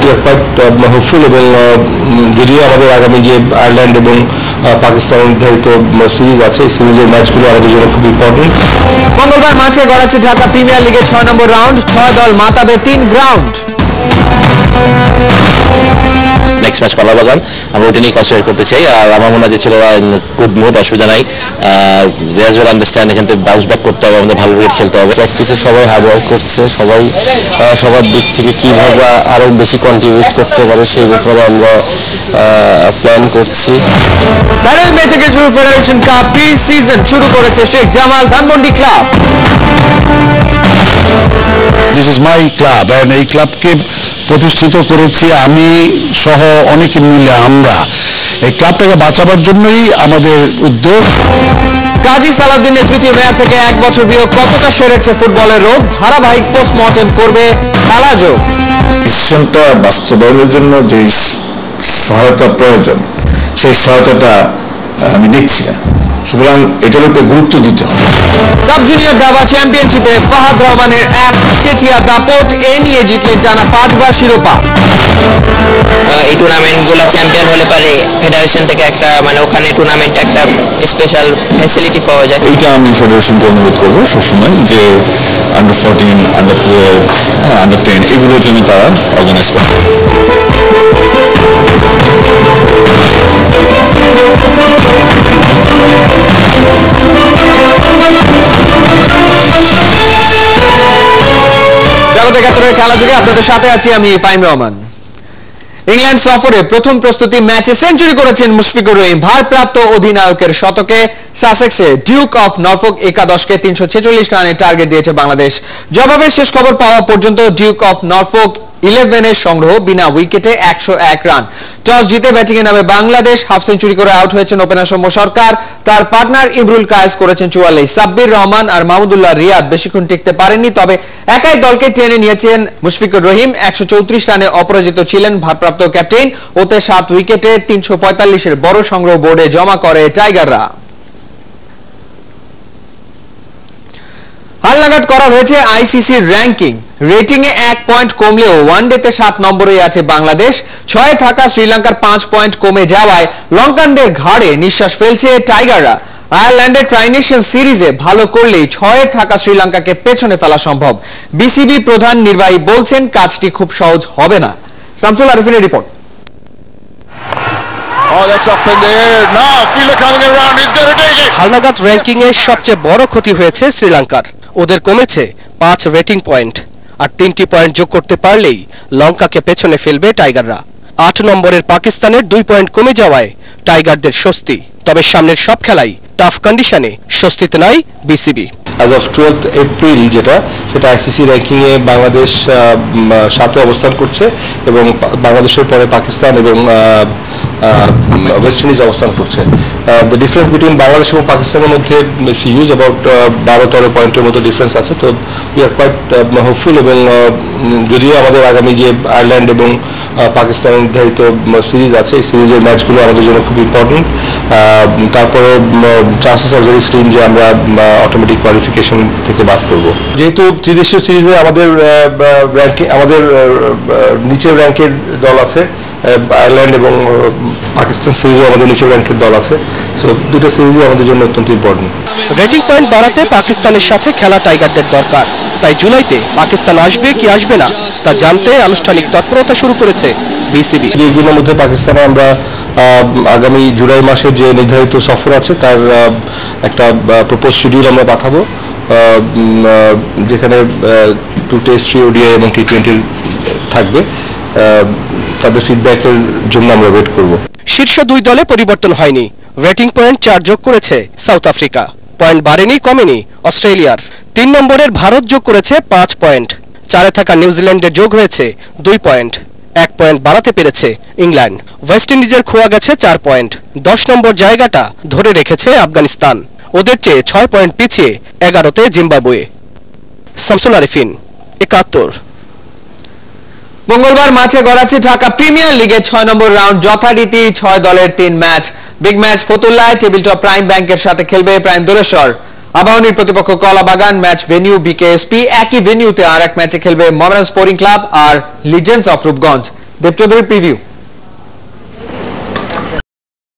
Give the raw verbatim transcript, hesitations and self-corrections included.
we are quite hopeful এবং যদিও আমাদের আগামী যে আয়ারল্যান্ড এবং পাকিস্তান নির্ধারিত সিরিজ আছে এই সিরিজের ম্যাচগুলো আমাদের জন্য খুব ইম্পর্টেন্ট। মঙ্গলবার মাঠে গড়াচ্ছে ঢাকা প্রিমিয়ার লিগের ছয় নম্বর রাউন্ড, ছয় দল মাতাবে তিন গ্রাউন্ড। নেক্সট ম্যাচ কলাবাগান, আমরা ওটা নিয়ে কনসেন্ট্রেট করতে চাই। আর আমার মনে হয় যে ছেলেরা গুড মুড, অসুবিধা নাই, দে অ্যাজ ওয়েল আন্ডারস্ট্যান্ড এখান থেকে বাউন্স ব্যাক করতে হবে, আমাদের ভালো ক্রিকেট খেলতে হবে। প্র্যাকটিসে সবাই হার্ড ওয়ার্ক করছে, সবাই সবার দিক থেকে কীভাবে আরও বেশি কন্ট্রিবিউট করতে পারে সেই ব্যাপারে আমরা প্ল্যান করছি। তেরোই মে থেকে শুরু ফেডারেশন কাপ প্রি সিজন শুরু করেছে Sheikh Jamal Dhanmondi club. This is my club and এই ক্লাবকে প্রতিষ্ঠিত করেছি আমি সহ অনেকে মিলে। আমরা এই ক্লাবটাকে বাঁচাবার জন্যই আমাদের উদ্যোগ। কাজী সালাউদ্দিনের তৃতীয় মেয়াদ থেকে এক বছর বিয়োগ, কতটা সেরেছে ফুটবলের রোগ? ধারাবাহিক পোস্টমর্টেম করবে খেলাযোগ। ডিসিশনটা বাস্তবায়নের জন্য যে সহায়তা প্রয়োজন সেই সহায়তাটা আমি দেখছি না, সুতরাং এটার উপরে গুরুত্ব দিতে হবে। সাব জুনিয়র দাবা চ্যাম্পিয়নশিপে ফাহাদ রহমানের এক চেটিয়া দাপট, এ নিয়ে জিতলেন টানা পাঁচবার শিরোপা। এই টুর্নামেন্টগুলো চ্যাম্পিয়ন হলে পারে ফেডারেশন থেকে একটা মানে ওখানে টুর্নামেন্টে একটা স্পেশাল ফ্যাসিলিটি পাওয়া যায়। এইটা আমি ফেডারেশনকে অনুরোধ করবো সবসময় যে under fourteen, under twelve, under ten এগুলোর জন্য তারা অর্গানাইজ করে। জগৎ একাত্তরের খেলাযোগে আপনাদের সাথে আছি আমি ফাহিম রহমান। ইংল্যান্ড সফরে প্রথম প্রস্তুতি ম্যাচে সেঞ্চুরি করেছেন মুশফিকুর রহিম। ভারপ্রাপ্ত অধিনায়কের শতকে সাসেক্সে ডিউক অফ নরফোক একাদশকে তিনশো ছেচল্লিশ রানের টার্গেট দিয়েছে বাংলাদেশ। জবাবের শেষ খবর পাওয়া পর্যন্ত ডিউক অফ নরফোক ইলেভেনের সংগ্রহ বিনা উইকেটে একশো এক রান। টস জিতে ব্যাটিং এ নামে বাংলাদেশ। হাফ সেঞ্চুরি করে আউট হয়েছেন ওপেনার সৌম্য সরকার, তার পার্টনার ইমরুল কায়েস করেছেন চুয়াল্লিশ। সাব্বির রহমান আর মাহমুদুল্লাহ রিয়াদ বেশিক্ষণ টিকতে পারেননি, তবে একাই দলকে টেনে নিয়েছেন মুশফিকুর রহিম। একশো চৌত্রিশ রানে অপরাজিত ছিলেন ভারপ্রাপ্ত ক্যাপ্টেন। ওতে সাত উইকেটে তিনশো পঁয়তাল্লিশের বড় সংগ্রহ বোর্ডে জমা করে টাইগাররা। হালনাগাদ করা হয়েছে আইসিসির র্যাঙ্কিং। রেটিং এ এক পয়েন্ট কমলেও ওয়ানডেতে সাত নম্বরে আছে বাংলাদেশ। ছয়ে থাকা শ্রীলঙ্কার পাঁচ পয়েন্ট কমে যাওয়ায় লঙ্কানদের ঘাড়ে নিঃশ্বাস ফেলছে টাইগাররা। আয়ারল্যান্ডের ট্রাইনেশন সিরিজে ভালো করলেই ছয়ে থাকা শ্রীলঙ্কাকে পেছনে ফেলা সম্ভব। বিসিবি প্রধান নির্বাহী বলছেন কাজটি খুব সহজ হবে না। শামসুল আরিফিনের রিপোর্ট। হালনাগাদ র্যাঙ্কিং এ সবচেয়ে বড় ক্ষতি হয়েছে শ্রীলঙ্কার। ওদের কমেছে পাঁচ রেটিং পয়েন্ট, আর তিনটি পয়েন্ট যোগ করতে পারলেই লঙ্কাকে পেছনে ফেলবে টাইগাররা। আট নম্বরের পাকিস্তানের দুই পয়েন্ট কমে যাওয়ায় টাইগারদের স্বস্তি, তবে সামনের সব খেলাই টাফ কন্ডিশনে স্বস্তিতে নাই BCB. As of twelve April যেটা সেটা আইসিসি র্যাঙ্কিং এ বাংলাদেশ সাথে অবস্থান করছে এবং বাংলাদেশের পরে পাকিস্তান এবং ওয়েস্ট ইন্ডিজ অবস্থান করছে। দ্য ডিফারেন্স বিটুইন বাংলাদেশ এবং পাকিস্তানের মধ্যে হিউজ অ্যাবাউট বারো তেরো পয়েন্টের মতো ডিফারেন্স আছে। তো উই আর কোয়াইট হোপফুল এবং যদিও আমাদের আগামী যে আয়ারল্যান্ড এবং পাকিস্তানের নির্ধারিত সিরিজ আছে এই সিরিজের ম্যাচগুলো আমাদের জন্য খুব ইম্পর্টেন্ট। তারপরে চান্সেস আর ভেরি স্লিম যে আমরা অটোমেটিক কোয়ালিফিকেশন থেকে বাদ করবো। যেহেতু ত্রিদেশীয় সিরিজে আমাদের র্যাঙ্কিং আমাদের নিচের র্যাঙ্কের দল আছে, আয়ারল্যান্ড এবং পাকিস্তান সিরিজে আমাদের নিচের র্যাঙ্কের দল আছে, সো দুটো সিরিজই আমাদের জন্য অত্যন্ত ইম্পর্টেন্ট। রেটিং পয়েন্ট বাড়াতে পাকিস্তানের সাথে খেলা টাইগারদের দরকার, তাই জুলাইতে পাকিস্তান আসবে কি আসবে না তা জানতে আনুষ্ঠানিক তৎপরতা শুরু করেছে বিসিবি। এগুলোর মধ্যে পাকিস্তানে আমরা আগামী জুলাই মাসের যে নির্ধারিত সফর আছে তার একটা প্রপোজ শিডিউল আমরা পাঠাবো, যেখানে টু টেস্ট, থ্রি ওডিআই এবং টি টোয়েন্টির থাকবে। তাদের ফিডব্যাকের জন্য আমরা ওয়েট করব। শীর্ষ দুই দলে পরিবর্তন হয়নি। রেটিং পয়েন্ট চার যোগ করেছে সাউথ আফ্রিকা, পয়েন্ট বাড়েনি কমেনি অস্ট্রেলিয়ার। তিন নম্বরের ভারত যোগ করেছে পাঁচ পয়েন্ট। চারে থাকা নিউজিল্যান্ডের যোগ হয়েছে দুই পয়েন্ট। এক পয়েন্ট বাড়াতে পেরেছে ইংল্যান্ড। ওয়েস্ট ইন্ডিজের খোয়া গেছে চার পয়েন্ট। দশ নম্বর জায়গাটা ধরে রেখেছে আফগানিস্তান। ওদের চেয়ে ছয় পয়েন্ট পিছিয়ে এগারোতে জিম্বাবুয়ে। শামসুল আরিফিন, একাত্তর। মঙ্গলবার মাঠে গড়াচ্ছে ঢাকা প্রিমিয়ার লিগের ছয় নম্বর রাউন্ড। যথারীতি ছয় দলের তিন ম্যাচ। বিগ ম্যাচ ফতুল্লায় টেবিল টপ প্রাইম ব্যাংকের সাথে খেলবে প্রাইম দোলেশ্বর। আবাহনীর প্রতিপক্ষ কলাবাগান। Match venue BKSP. একই ভেনিউতে আর এক ম্যাচে খেলবে মহামেডান স্পোর্টিং ক্লাব আর legends of Rupganj. Debchowdhury preview.